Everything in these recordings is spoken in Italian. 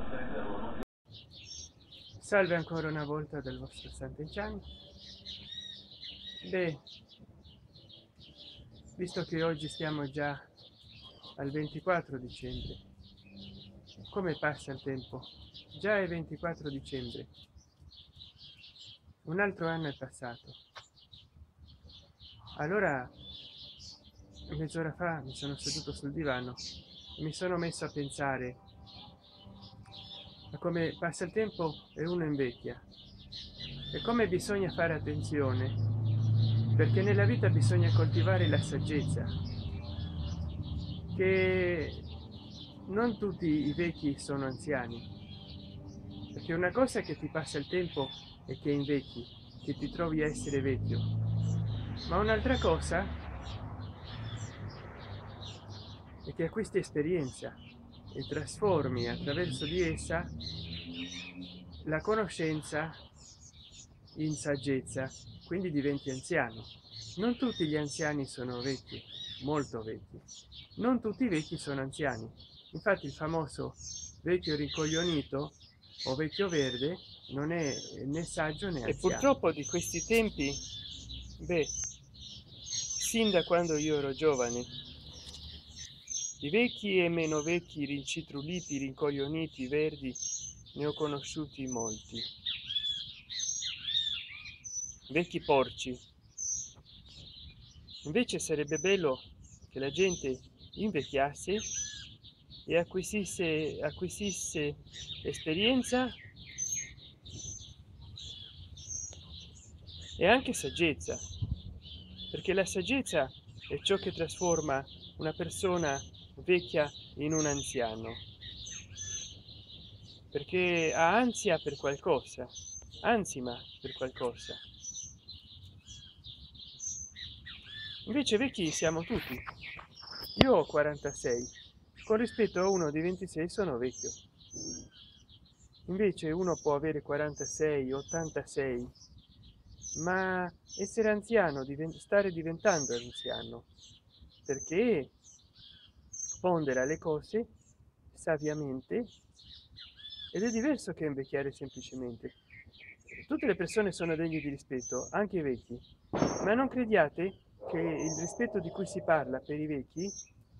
Salve ancora una volta del vostro Sant'Enchan. Beh, visto che oggi stiamo già al 24 dicembre, come passa il tempo? Già è 24 dicembre, un altro anno è passato. Allora, mezz'ora fa mi sono seduto sul divano e mi sono messo a pensare a come passa il tempo e uno invecchia e come bisogna fare attenzione, perché nella vita bisogna coltivare la saggezza, che non tutti i vecchi sono anziani, perché una cosa è che ti passa il tempo e che invecchi, che ti trovi a essere vecchio, ma un'altra cosa è che acquisti esperienza e trasformi attraverso di essa la conoscenza in saggezza, quindi diventi anziano. Non tutti gli anziani sono vecchi, molto vecchi, non tutti i vecchi sono anziani. Infatti il famoso vecchio rincoglionito o vecchio verde non è né saggio né anziano. E purtroppo di questi tempi, beh, sin da quando io ero giovane, i vecchi e meno vecchi, rincitruliti, rincoglioniti, verdi, ne ho conosciuti molti. Vecchi porci. Invece sarebbe bello che la gente invecchiasse e acquisisse esperienza e anche saggezza, perché la saggezza è ciò che trasforma una persona vecchia in un anziano, perché ha ansia per qualcosa, ansima per qualcosa. Invece vecchi siamo tutti. Io ho 46, con rispetto a uno di 26 sono vecchio. Invece uno può avere 46, 86, ma essere anziano, stare diventando anziano, perché pondera le cose saviamente ed è diverso che invecchiare semplicemente. Tutte le persone sono degne di rispetto, anche i vecchi, ma non crediate che il rispetto di cui si parla per i vecchi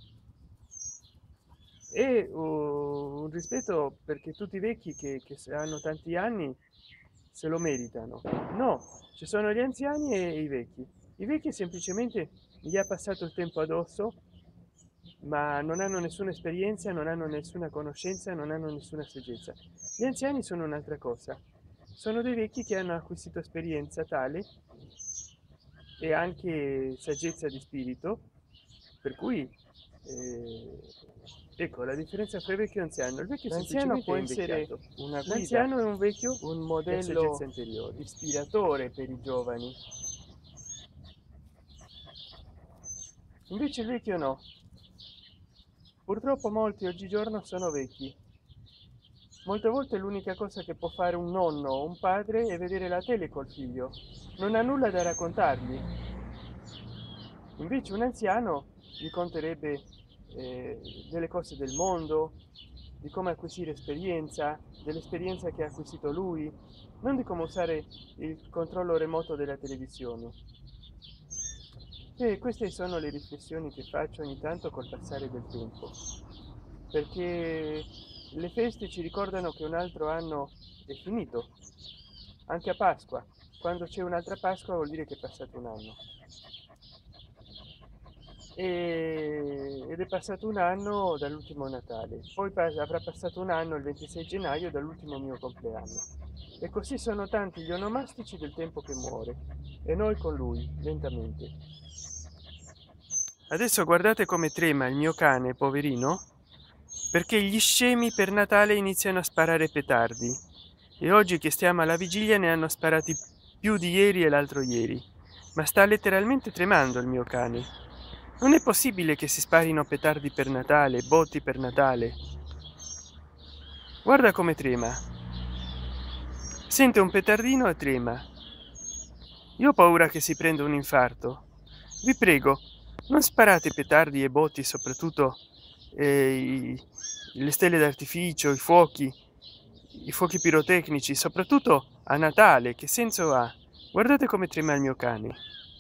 è un rispetto perché tutti i vecchi che hanno tanti anni se lo meritano. No, ci sono gli anziani e i vecchi semplicemente gli ha passato il tempo addosso, ma non hanno nessuna esperienza, non hanno nessuna conoscenza, non hanno nessuna saggezza. Gli anziani sono un'altra cosa, sono dei vecchi che hanno acquisito esperienza tale e anche saggezza di spirito, per cui ecco la differenza tra vecchio e anziano. Il vecchio l'anziano può essere una guida, l'anziano è un vecchio, un modello ispiratore per i giovani, invece il vecchio no. Purtroppo molti oggigiorno sono vecchi. Molte volte l'unica cosa che può fare un nonno o un padre è vedere la tele col figlio, non ha nulla da raccontargli. Invece un anziano gli conterebbe delle cose del mondo, di come acquisire esperienza, dell'esperienza che ha acquisito lui, non di come usare il controllo remoto della televisione. E queste sono le riflessioni che faccio ogni tanto col passare del tempo, perché le feste ci ricordano che un altro anno è finito, anche a Pasqua. Quando c'è un'altra Pasqua vuol dire che è passato un anno. Ed è passato un anno dall'ultimo Natale, poi avrà passato un anno il 26 gennaio dall'ultimo mio compleanno. E così sono tanti gli onomastici del tempo che muore, e noi con lui, lentamente. Adesso guardate come trema il mio cane, poverino, perché gli scemi per Natale iniziano a sparare petardi. E oggi che stiamo alla vigilia ne hanno sparati più di ieri e l'altro ieri. Ma sta letteralmente tremando il mio cane. Non è possibile che si sparino petardi per Natale, botti per Natale. Guarda come trema. Sente un petardino e trema. Io ho paura che si prenda un infarto. Vi prego, non sparate petardi e botti, soprattutto le stelle d'artificio, i fuochi, i fuochi pirotecnici, soprattutto a Natale. Che senso ha? Guardate come trema il mio cane.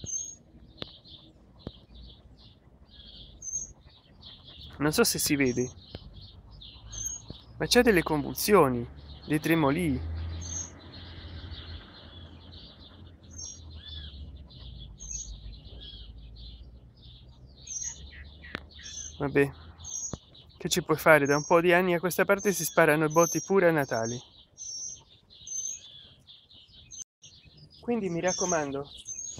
Non so se si vede, ma c'è delle convulsioni, dei tremoli. Vabbè, che ci puoi fare? Da un po' di anni a questa parte si sparano i botti pure a Natale. Quindi mi raccomando,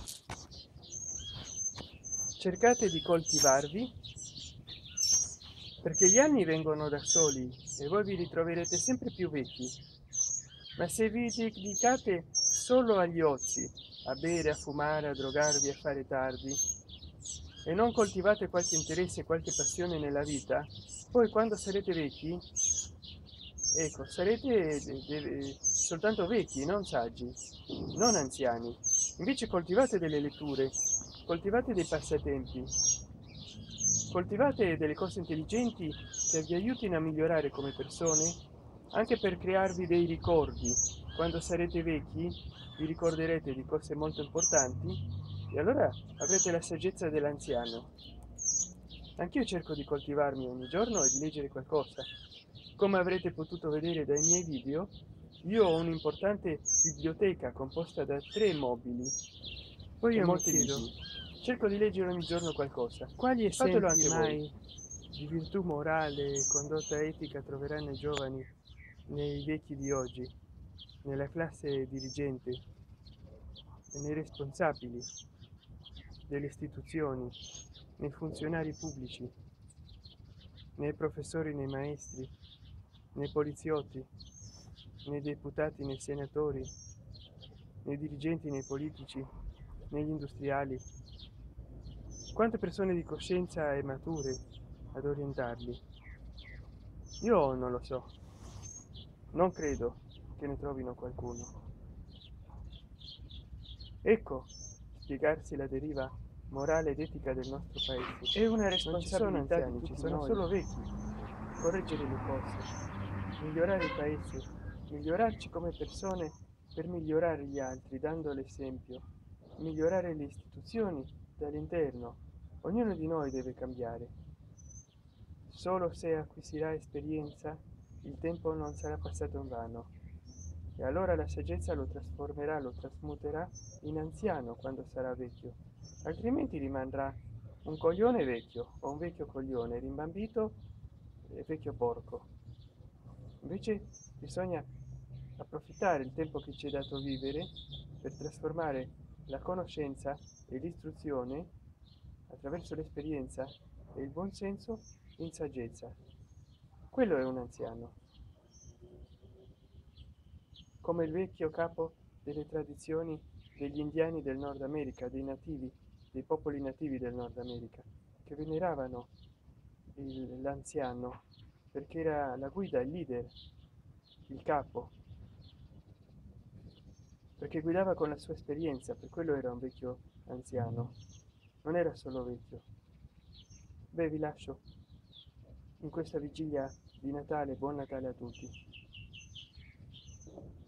cercate di coltivarvi, perché gli anni vengono da soli e voi vi ritroverete sempre più vecchi. Ma se vi dedicate solo agli ozi, a bere, a fumare, a drogarvi, a fare tardi, e non coltivate qualche interesse, qualche passione nella vita, poi quando sarete vecchi, ecco, sarete soltanto vecchi, non saggi, non anziani. Invece coltivate delle letture, coltivate dei passatempi, coltivate delle cose intelligenti che vi aiutino a migliorare come persone, anche per crearvi dei ricordi. Quando sarete vecchi vi ricorderete di cose molto importanti e allora avrete la saggezza dell'anziano. Anch'io cerco di coltivarmi ogni giorno e di leggere qualcosa. Come avrete potuto vedere dai miei video, io ho un'importante biblioteca composta da 3 mobili. Poi io mi chiedo, cerco di leggere ogni giorno qualcosa. Quali Fatelo esempi anche mai voi. di virtù morale e condotta etica troveranno i giovani nei vecchi di oggi, nella classe dirigente e nei responsabili delle istituzioni, nei funzionari pubblici, nei professori, nei maestri, nei poliziotti, nei deputati, nei senatori, nei dirigenti, nei politici, negli industriali? Quante persone di coscienza e mature ad orientarli? Io non lo so, non credo che ne trovino qualcuno. Ecco spiegarsi la deriva morale ed etica del nostro paese. È una responsabilità di tutti noi. Ci sono solo vecchi. Correggere le cose, migliorare il paese, migliorarci come persone per migliorare gli altri, dando l'esempio, migliorare le istituzioni dall'interno. Ognuno di noi deve cambiare. Solo se acquisirà esperienza, il tempo non sarà passato invano. E allora la saggezza lo trasformerà, lo trasmuterà in anziano quando sarà vecchio, altrimenti rimarrà un coglione vecchio o un vecchio coglione rimbambito e vecchio porco. Invece bisogna approfittare il tempo che ci è dato vivere per trasformare la conoscenza e l'istruzione attraverso l'esperienza e il buon senso in saggezza. Quello è un anziano, come il vecchio capo delle tradizioni degli indiani del Nord America, dei nativi, dei popoli nativi del Nord America, che veneravano l'anziano perché era la guida, il leader, il capo, perché guidava con la sua esperienza, per quello era un vecchio anziano, non era solo vecchio. Beh, vi lascio in questa vigilia di Natale, buon Natale a tutti.